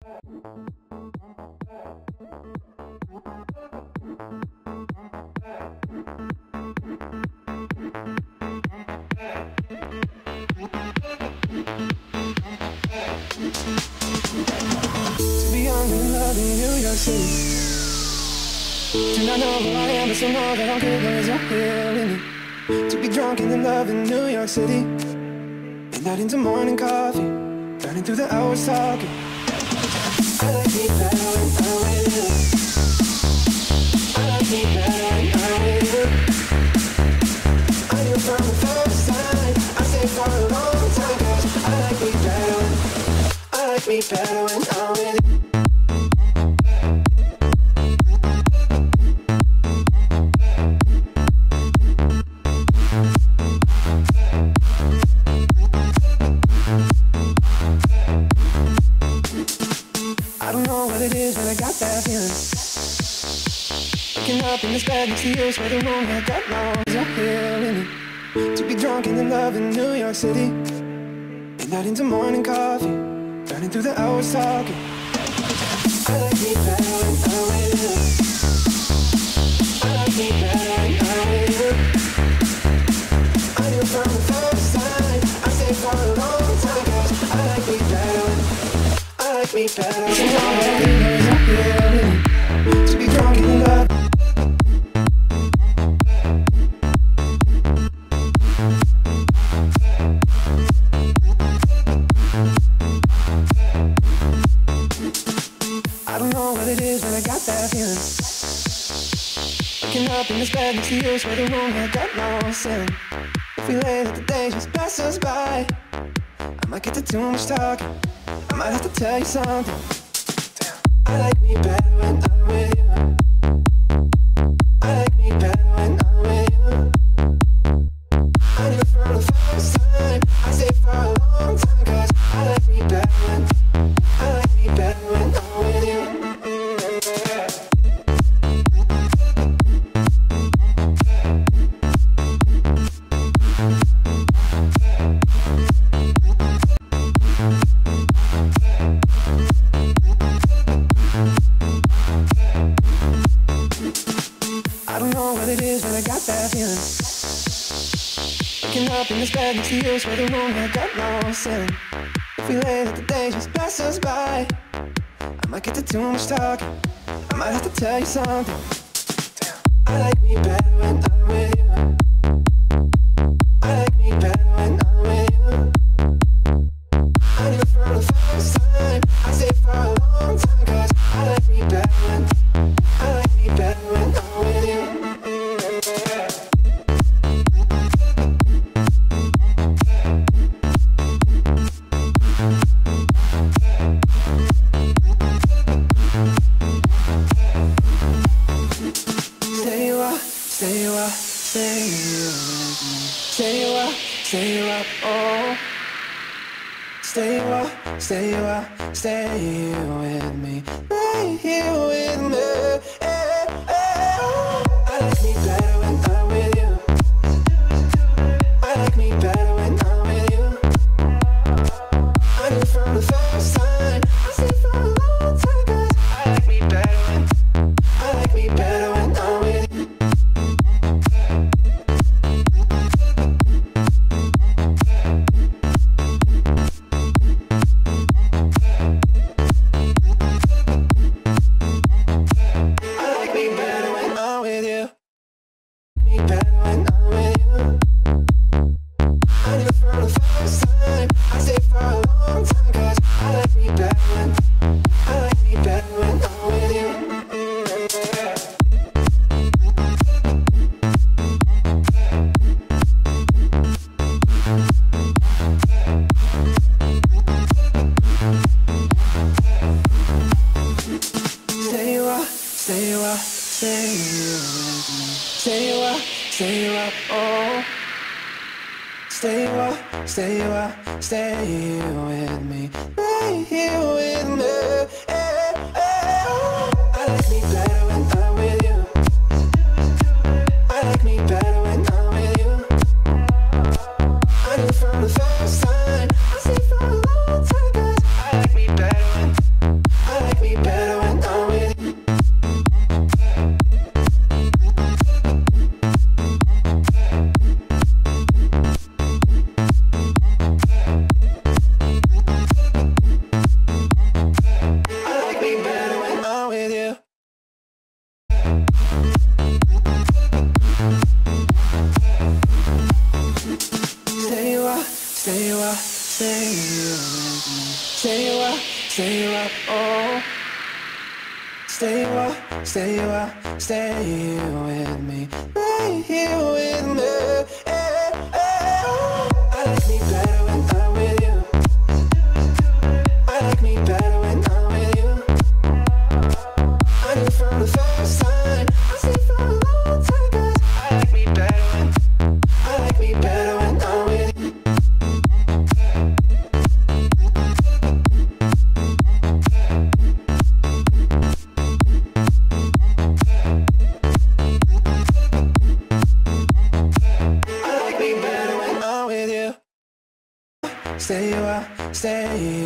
To be young and in love in New York City. Do not know who I am, but still know that I'm good as you're here with me. To be drunk and in love in New York City. Midnight into morning coffee, burning through the hours talking. I like me better when I'm with you. I like me better when I'm with you. I knew from the first time, I stayed for a long time, 'cause I like me better when me better when I'm with you. I don't know what it is, but I got that feeling. Waking up in this bed next to you, swear the room that got lost. You're here with me. To be drunk and in love in New York City. Midnight into morning coffee, burning through the hours talking. I like me better when I'm with you. I like me better when I'm with you. I knew from the first time, I stayed for a long time, 'cause I like me better when I like me better when I'm with you. To be drunk and in love. I don't know what it is, but I got that feeling. Waking up in this bed next to you, swear the room had got lost. And if we lay that the day just pass us by, I might get to too much talking. I might have to tell you something. Damn. I like me better when I'm with you. I like me better when I'm with you. I knew from the first time, I stayed for a long time, 'cause I like me better when I like me better when I'm with you. I don't know what it is, but I got that feeling. Waking up in this bed next to you, swear the room had got lost. And if we lay that the day just pass us by, I might get to too much talking. I might have to tell you something. Damn. I like me better when I'm with you. I like me better when I'm with you. I knew from the first time, I stayed for a long time, 'cause I like me better when I like me better when I'm with you. Stay here with me, right here with me. I like me better when I'm with you. I like me better when I'm with you. I knew from the first time, I stayed for a long time, 'cause I like me better when I like me better when I'm with you. Stay here with me, right here with me. I like me better when I'm with you. I like me better when I'm with you. I knew from the first time, I stayed for a long time, 'cause I like me better when out, oh. Stay a while, stay a while, stay here with me. Stay here with me. I like me better when I'm with you. I like me better when I'm with you. I knew from the first time, I see for a long time, 'cause I like me better when I'm with you. I like me better when I'm with you. Stay a while, stay